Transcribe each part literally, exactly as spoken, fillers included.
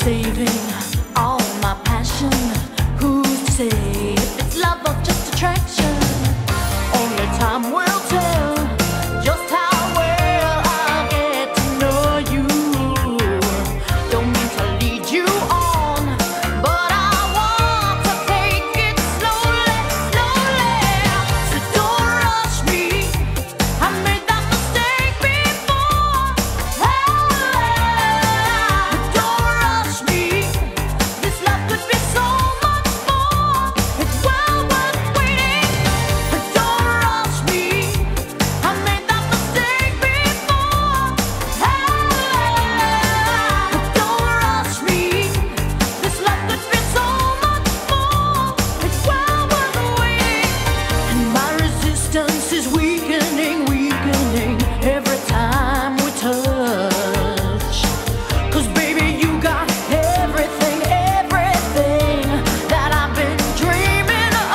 saving all my passion. Who's to say if it's love or just attraction? Only time will tell just how well I'll get to know you. Don't mean to lead you on, but I want to take it slowly, slowly. So don't rush me, I made that mistake before. Hey, don't rush me, this love could be so much more. It's well worth waiting. Don't rush me, I made that mistake before. Hey, don't rush me, this love could be so much more. It's well worth waiting. And my resistance is weakening, weakening every time we touch. 'Cause baby, you got everything, everything that I've been dreaming of.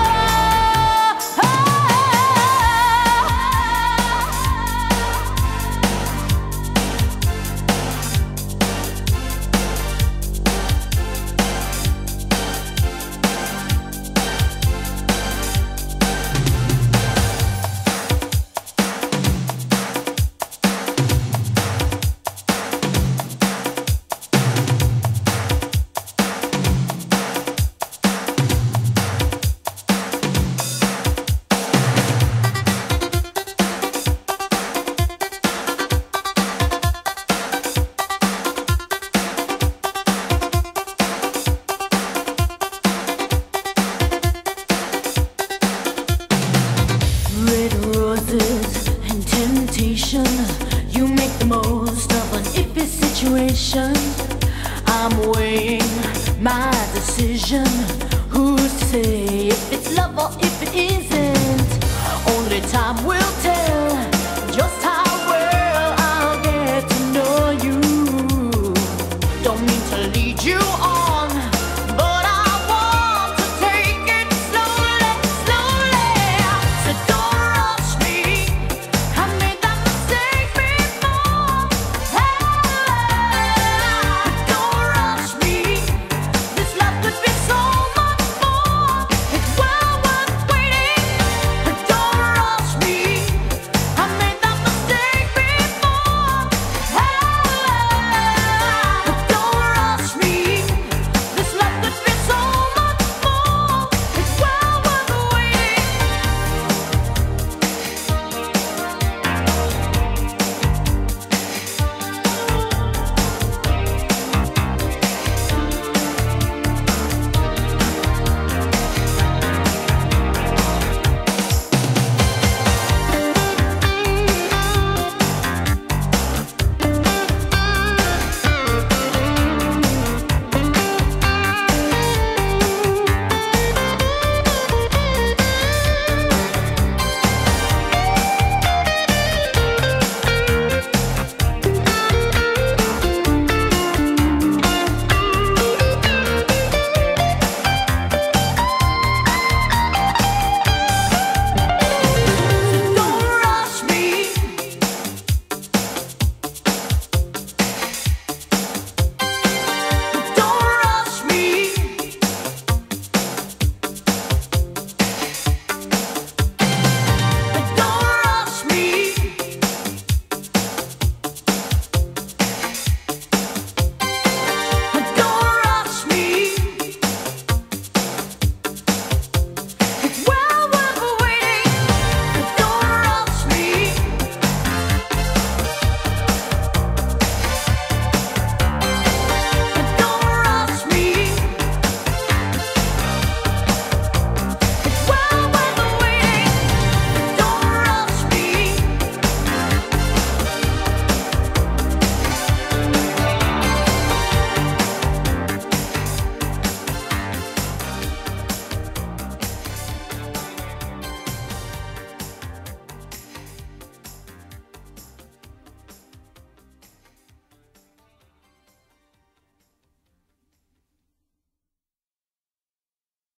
Red roses and temptation, you make the most of an iffy situation. I'm weighing my decision. Who's to say if it's love or if it isn't? Only time will tell just how well I'll get to know you. Don't mean to lead you on,